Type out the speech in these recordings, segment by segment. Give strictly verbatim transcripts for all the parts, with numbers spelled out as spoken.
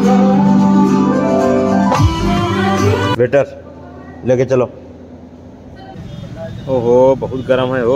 Waiter लेके चलो। ओहो बहुत गर्म है वो।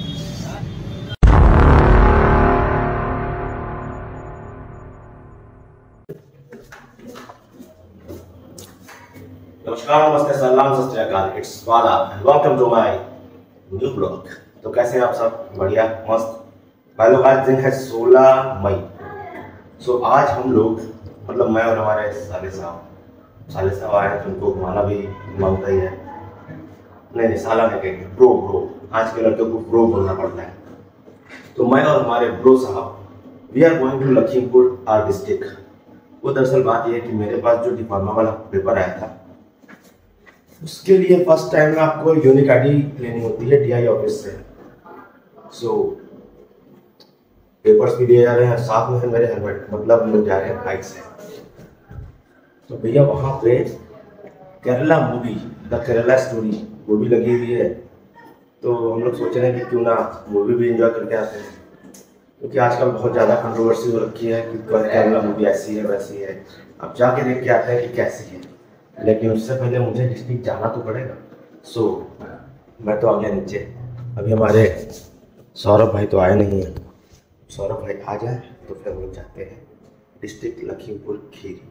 नमस्कार, नमस्ते, सलाम, सत श्री अकाल, इट्स वाला and welcome to my new blog. तो कैसे हैं आप सब? बढ़िया, मस्त भाई लोग। आज दिन है सोलह मई। सो आज हम लोग, मतलब मैं और हमारे साले साहब साले साहब आए हैं, उनको घुमाना भी मांगता ही है। नहीं नहीं साला नहीं कहेंगे, ब्रो ब्रो। आज के लड़कों को ब्रो बोलना पड़ता है। तो मैं और हमारे ब्रो साहब we are going to Lakhimpur आर डिस्ट्रिक्ट। वो दरअसल बात यह है कि मेरे पास जो डिफार्मा वाला पेपर आया था, उसके लिए फर्स्ट टाइम में आपको यूनिक आईडी लेनी होती है डी आई ऑफिस से। सो पेपर्स भी दिए जा रहे हैं, साथ में है मेरे हेलमेट, मतलब हम लोग जा रहे हैं बाइक से। तो भैया वहाँ पे Kerala movie the Kerala story वो भी लगी हुई है। तो हम लोग सोच रहे हैं कि क्यों ना मूवी भी एंजॉय करके आते हैं, क्योंकि आजकल बहुत ज़्यादा कंट्रोवर्सी हो रखी है कि केरला मूवी ऐसी है वैसी है। अब जाके देख के आते हैं कि कैसी है, लेकिन उससे पहले मुझे डिस्ट्रिक्ट जाना तो पड़ेगा। सो मैं तो आ गया नीचे। अभी हमारे सौरभ भाई तो आए नहीं हैं। सौरभ भाई आ जाए तो फिर हम लोग जाते हैं डिस्ट्रिक्ट लखीमपुर खीरी।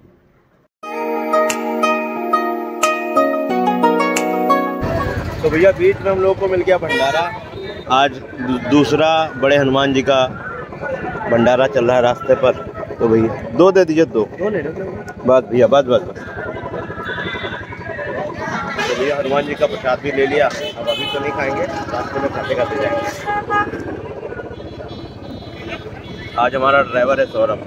तो भैया बीच में हम लोगों को मिल गया भंडारा। आज दूसरा बड़े हनुमान जी का भंडारा चल रहा है रास्ते पर। तो भैया दो दे दीजिए, दो बस भैया, बस बस बस। तो भैया हनुमान जी का प्रसाद भी ले लिया। अब अभी तो नहीं खाएंगे, रास्ते में खाते खाते जाएंगे। आज हमारा ड्राइवर है सौरभ।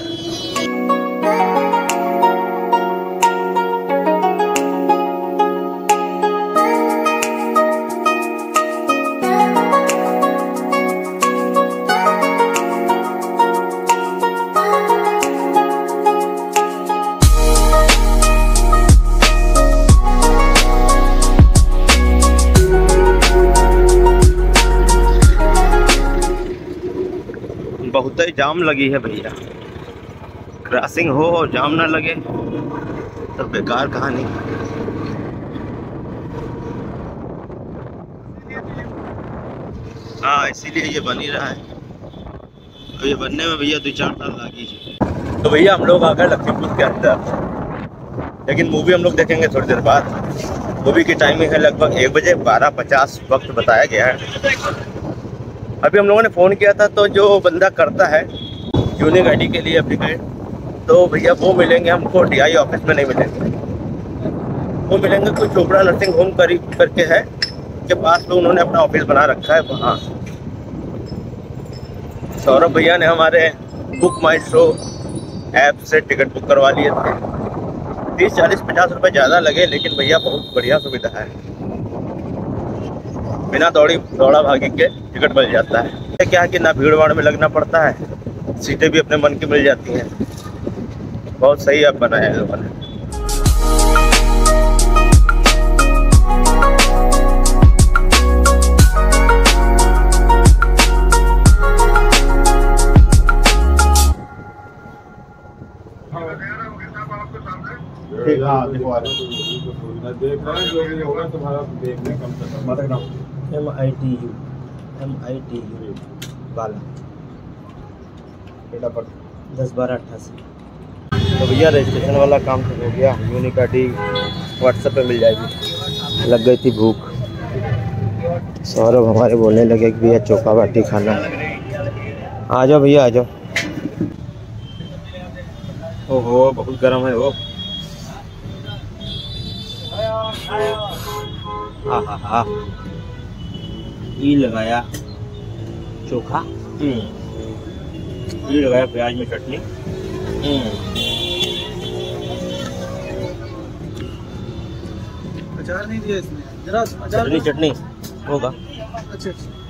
बहुत ही जाम लगी है भैया। क्रॉसिंग हो और जाम ना लगे तो बेकार कहानी। हाँ इसीलिए ये बन ही रहा है। तो ये बनने में भैया दो चार साल लगी। तो भैया हम लोग आ गए लखीमपुर के अंदर, लेकिन मूवी हम लोग देखेंगे थोड़ी देर बाद। मूवी की टाइमिंग है लगभग एक बजे, बारह पचास वक्त बताया गया है। अभी हम लोगों ने फ़ोन किया था, तो जो बंदा करता है यूनिक आईडी के लिए एप्लीकेट, तो भैया वो मिलेंगे हमको डी आई ऑफिस में नहीं मिलेंगे। वो मिलेंगे कोई चोपड़ा नर्सिंग होम करीब करके है के पास में, उन्होंने अपना ऑफिस बना रखा है वहाँ। सौरभ भैया ने हमारे बुक माई शो ऐप से टिकट बुक करवा लिए थे। तीस चालीस पचास रुपये ज़्यादा लगे, लेकिन भैया बहुत बढ़िया सुविधा है। बिना दौड़ी दौड़ा भागी के टिकट मिल जाता है। क्या है कि ना भीड़ भाड़ में लगना पड़ता है, सीटें भी अपने मन की मिल जाती हैं। बहुत सही ऐप बनाया है लोगों ने। ठीक, हाँ देखो आ रहे हैं, देख रहे हैं जो भी होगा तुम्हारा देख लें कम से कम। मत M I T U M I T U वाला बेटा पर दस बारह अट्ठासी। तो भैया रजिस्ट्रेशन वाला काम तो हो गया। यूनिक आईडी व्हाट्सएप पे मिल जाएगी। लग गई थी भूख। सौरभ हमारे बोलने लगे कि भैया चोखा बाटी खाना है। आ जाओ भैया आ जाओ। ओहो बहुत गर्म है वो। हाँ हाँ हाँ ये लगाया चोखा, ये लगाया प्याज में चटनी। अचार नहीं दिया इसमें, जरा चटनी चटनी होगा। अच्छा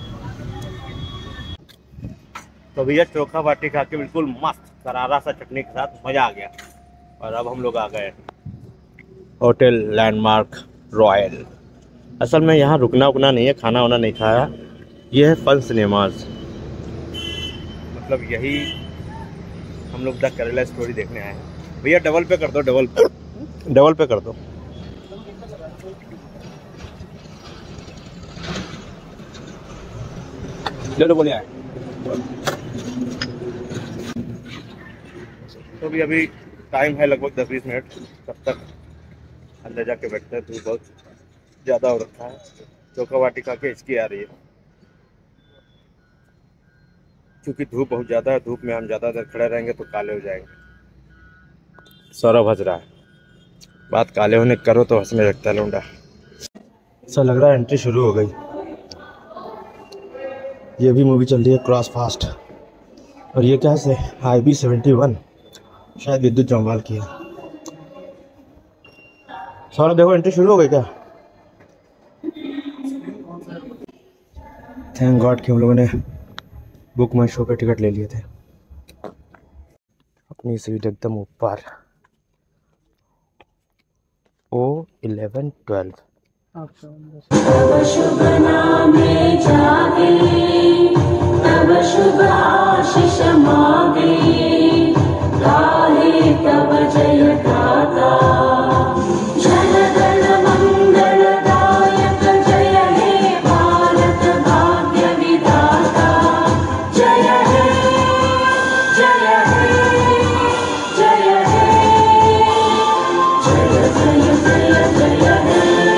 तो भैया चोखा बाटी खा के बिल्कुल मस्त करारा सा चटनी के साथ मज़ा आ गया। और अब हम लोग आ गए होटल लैंडमार्क रॉयल। असल में यहाँ रुकना उकना नहीं है, खाना वाना नहीं खाया। ये है फन सिनेमाज, मतलब यही हम लोग द केरला स्टोरी देखने आए हैं। भैया डबल पे कर दो, डबल पे डबल पे कर दो। चलो बोलिए। तो भी अभी टाइम है लगभग दस बीस मिनट, तब तक अंदर जाके बैठते हैं। धूप बहुत ज़्यादा हो रखा है, चोखा बाटी खा के हिचकी आ रही है क्योंकि धूप बहुत ज़्यादा है। धूप में हम ज़्यादा देर खड़े रहेंगे तो काले हो जाएंगे। सौरभ हंस रहा है, बात काले होने करो तो हंसने लगता है लौंडा। ऐसा लग रहा है एंट्री शुरू हो गई। ये भी मूवी चल रही है क्रॉस फास्ट, और ये क्या है आई बी सेवेंटी वन, शायद विद्युत जम्वाल की है। सौरभ देखो एंट्री शुरू हो गई क्या? थैंक गॉड कि हम लोगों ने बुक माई शो पे टिकट ले लिए थे। अपनी सीट एकदम ऊपर, ओ इलेवन ट्वेल्व। तब शुभ नामे जागे, तब शुभ आशीष मागे, गाहे तब जय गाथा। जन गण मंगलदायक जय हे भारत भाग्य विधाता। जय हे जय हे जय हे जय जय जय जय हे।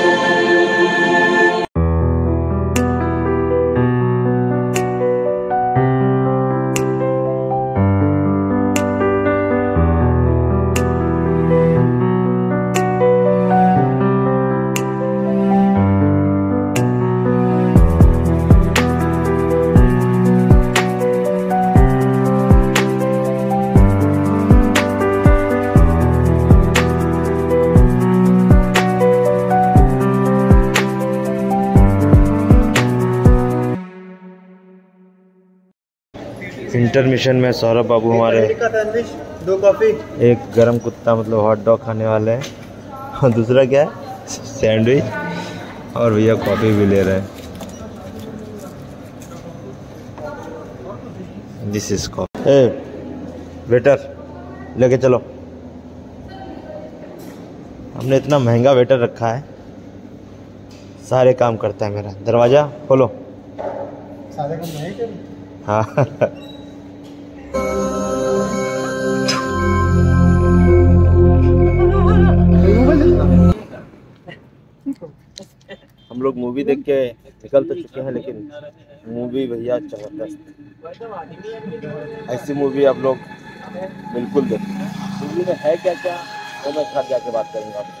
इंटरमिशन में सौरभ बाबू हमारे दो कॉफी, एक गरम कुत्ता मतलब हॉट डॉग खाने वाले हैं, और दूसरा क्या है सैंडविच, और भैया कॉफ़ी भी ले रहे हैं। This is coffee. A waiter लेके चलो। हमने इतना महंगा वेटर रखा है, सारे काम करता है मेरा। दरवाज़ा खोलो। सारे काम नहीं कर। हाँ हम लोग मूवी देख के निकल तो चुके हैं, लेकिन मूवी भैया जबरदस्त। ऐसी मूवी आप लोग बिल्कुल देखें। मूवी में है क्या क्या वो मैं घर जाके बात करूँगा आपसे।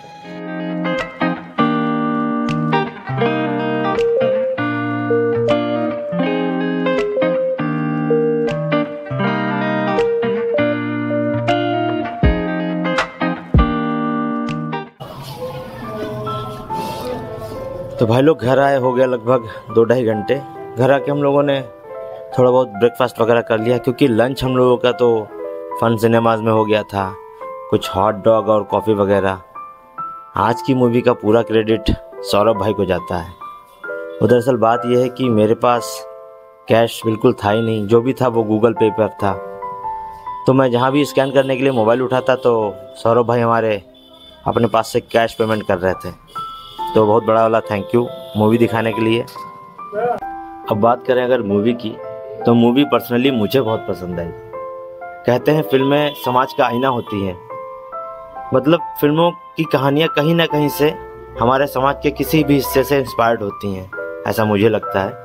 तो भाई लोग घर आए हो गया लगभग दो ढाई घंटे। घर आके हम लोगों ने थोड़ा बहुत ब्रेकफास्ट वगैरह कर लिया, क्योंकि लंच हम लोगों का तो फन सिनेमाज में हो गया था, कुछ हॉट डॉग और कॉफ़ी वगैरह। आज की मूवी का पूरा क्रेडिट सौरभ भाई को जाता है। वो दरअसल बात यह है कि मेरे पास कैश बिल्कुल था ही नहीं, जो भी था वो गूगल पे पर था। तो मैं जहाँ भी स्कैन करने के लिए मोबाइल उठाता तो सौरभ भाई हमारे अपने पास से कैश पेमेंट कर रहे थे। तो बहुत बड़ा वाला थैंक यू मूवी दिखाने के लिए। अब बात करें अगर मूवी की, तो मूवी पर्सनली मुझे बहुत पसंद आई। कहते हैं फिल्में समाज का आईना होती हैं, मतलब फिल्मों की कहानियाँ कहीं ना कहीं से हमारे समाज के किसी भी हिस्से से इंस्पायर्ड होती हैं, ऐसा मुझे लगता है।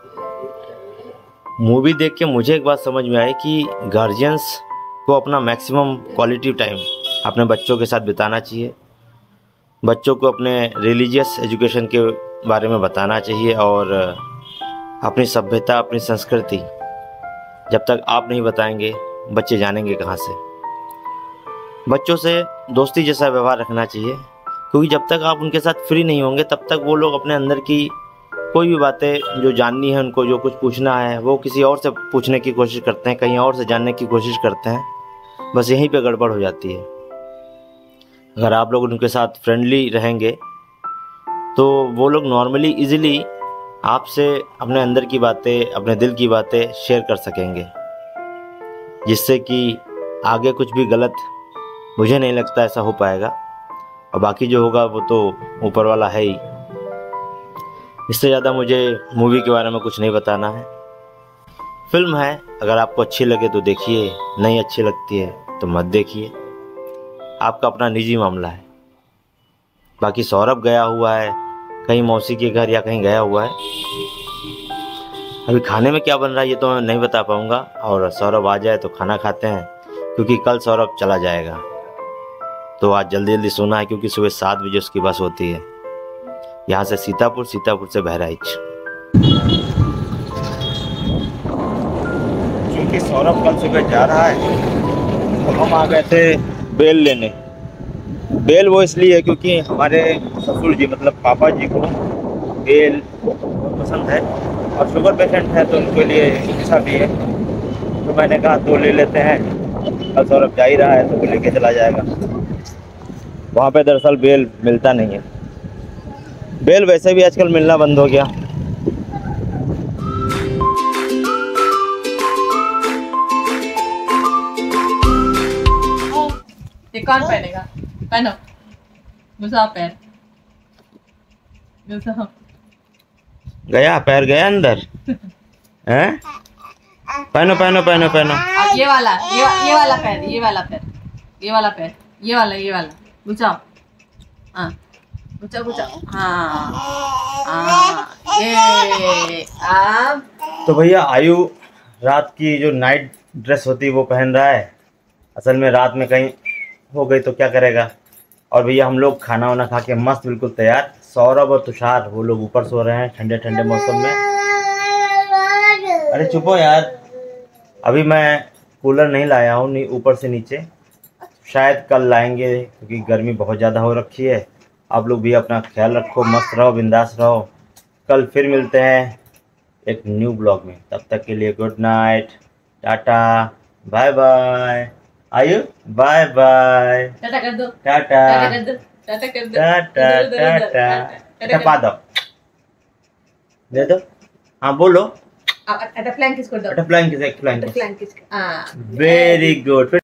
मूवी देख के मुझे एक बात समझ में आई कि गार्जियंस को अपना मैक्सिमम क्वालिटी टाइम अपने बच्चों के साथ बिताना चाहिए। बच्चों को अपने रिलीजियस एजुकेशन के बारे में बताना चाहिए, और अपनी सभ्यता अपनी संस्कृति जब तक आप नहीं बताएंगे बच्चे जानेंगे कहाँ से। बच्चों से दोस्ती जैसा व्यवहार रखना चाहिए, क्योंकि जब तक आप उनके साथ फ्री नहीं होंगे तब तक वो लोग अपने अंदर की कोई भी बातें जो जाननी है उनको, जो कुछ पूछना है वो किसी और से पूछने की कोशिश करते हैं, कहीं और से जानने की कोशिश करते हैं। बस यहीं पे गड़बड़ हो जाती है। अगर आप लोग उनके साथ फ्रेंडली रहेंगे तो वो लोग नॉर्मली इजीली आपसे अपने अंदर की बातें, अपने दिल की बातें शेयर कर सकेंगे, जिससे कि आगे कुछ भी गलत मुझे नहीं लगता ऐसा हो पाएगा, और बाकी जो होगा वो तो ऊपर वाला है ही। इससे ज़्यादा मुझे मूवी के बारे में कुछ नहीं बताना है। फिल्म है, अगर आपको अच्छी लगे तो देखिए, नहीं अच्छी लगती है तो मत देखिए, आपका अपना निजी मामला है। बाकी सौरभ गया हुआ है कहीं मौसी के घर या कहीं गया हुआ है। अभी खाने में क्या बन रहा है ये तो मैं नहीं बता पाऊँगा, और सौरभ आ जाए तो खाना खाते हैं, क्योंकि कल सौरभ चला जाएगा। तो आज जल्दी जल्दी सोना है, क्योंकि सुबह सात बजे उसकी बस होती है यहाँ से सीतापुर, सीतापुर से बहराइच। क्योंकि सौरभ कल सुबह जा रहा है तो हम आ गए थे बेल लेने। बेल वो इसलिए क्योंकि हमारे ससुर जी मतलब पापा जी को बेल बहुत पसंद है, और शुगर पेशेंट है तो उनके लिए अच्छा भी है। तो मैंने कहा दो ले लेते हैं, कल सौरभ जा ही रहा है तो वो लेके चला जाएगा। वहाँ पे दरअसल बेल मिलता नहीं है, बेल वैसे भी आजकल मिलना बंद हो गया। ये कौन पहनेगा? पहनो, घुसाओ पैर, घुसाओ। गया पैर गया अंदर हैं? पहनो पहनो पहनो पहनो। अब ये वाला, ये ये वाला पैर, ये वाला पैर, ये वाला पैर, ये वाला, ये वाला घुसाओ। हाँ घुसाओ घुसाओ। हाँ हाँ ये अब। तो भैया आयु रात की जो नाइट ड्रेस होती है वो पहन रहा है। असल में रात में कहीं हो गई तो क्या करेगा। और भैया हम लोग खाना वाना खा के मस्त बिल्कुल तैयार। सौरभ और तुषार वो लोग ऊपर सो रहे हैं ठंडे ठंडे मौसम में। अरे चुप हो यार, अभी मैं कूलर नहीं लाया हूँ नहीं ऊपर से नीचे, शायद कल लाएंगे क्योंकि गर्मी बहुत ज़्यादा हो रखी है। आप लोग भी अपना ख्याल रखो, मस्त रहो, बिंदास रहो। कल फिर मिलते हैं एक न्यू ब्लॉग में, तब तक के लिए good night, tata, bye bye. आयु बाय बाय, टाटा कर दो, टाटा टाटा कर दो, टाटा कर दो, टाटा टाटा टपा दो, दे दो। हाँ बोलो, टाटा फ्लैंक किस कर दो, tata flying kiss, flying flank kiss. हाँ वेरी गुड।